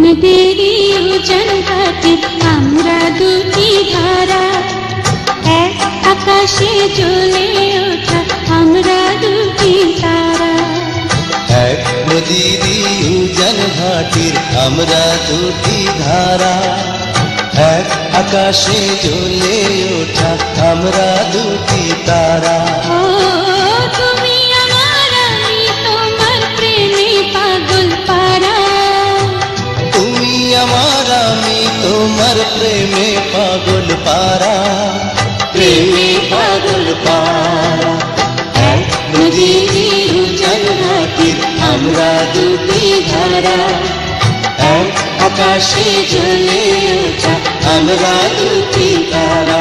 নদীরই উজান ঘাটে আমরা দুটি ধারা, এক আকাশে জ্বলে ওঠা আমরা দুটি তারা। এক নদীরই উজান ঘাটির আমরা দুটি ধারা, এক আকাশে জ্বলে ওঠা আমরা দুটি তারা। ও তুমি আমার আমি তোমার প্রেমে পাগল পারা, তুমি আমার আমি তোমার প্রেমে পাগল পারা, প্রেমে পাগল পারা। এক নদীরই উজান ঘাটির আমরা দুটি ধারা, এক আকাশে জ্বলে ওঠা আমরা দুটি তারা।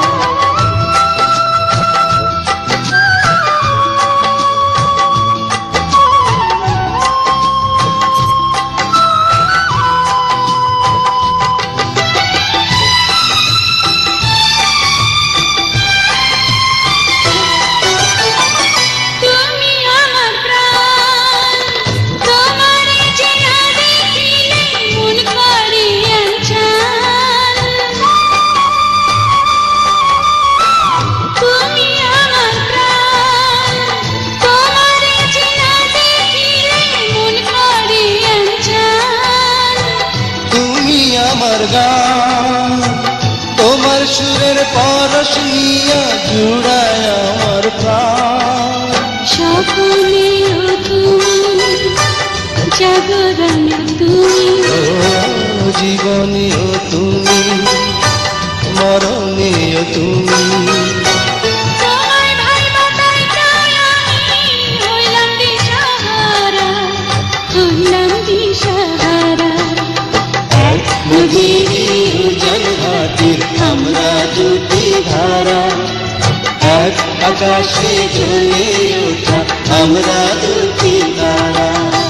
তোমার সুরের পরশ নিয়া জুড়ায় আমার প্রাণ, স্বপ্নেও তুমি জাগরণে তুমি, জীবনেও তুমি মরণেও তুমি। নদীরই উজান ঘাটির আমরা দুটি ধারা, এক আকাশে জ্বলে ওঠা আমরা দুটি তারা।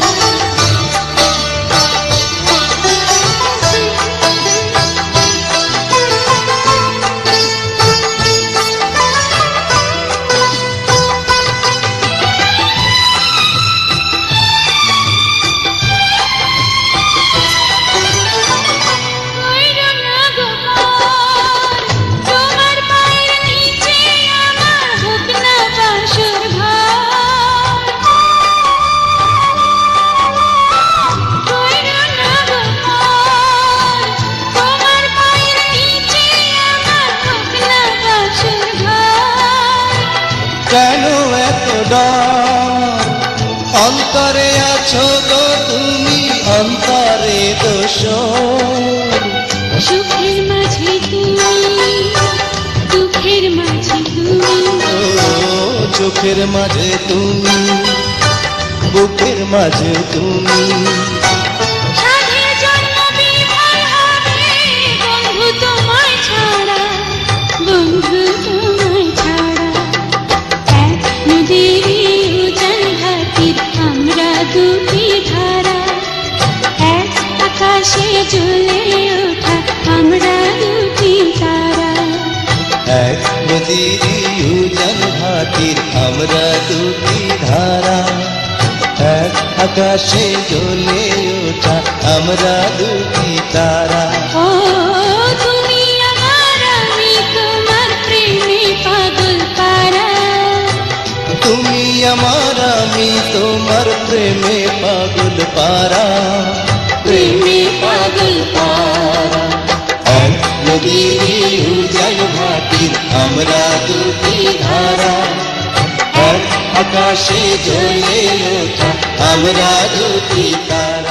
কেন এত ডর অন্তরে আছো গো তুমি, অন্তরে দোষ। সুখের মাঝে তুমি দুঃখের মাঝে তুমি, চোখের মাঝে তুমি বুকের মাঝে তুমি। বন্ধু তোমায় ছাড়া, বন্ধু তোমায় ছাড়া। এক নদীরই উজান ঘাটির আমরা দুটি ধারা, এক আকাশে জ্বলে ওঠা আমরা দুটি তারা। এক নদীরই উজান ঘাটির আমরা দুটি ধারা, এক আকাশে জ্বলে ওঠা আমরা দুটি তারা। ও তুমি আমার আমি তোমার প্রেমে পাগল পারা, তুমি আমার আমি তোমার প্রেমে পাগল পারা, প্রেমে পাগল পারা। এক নদীরই উজান ঘাটির আমরা দুটি ধারা, এক আকাশে জ্বলে ওঠা আমরা দুটি তারা।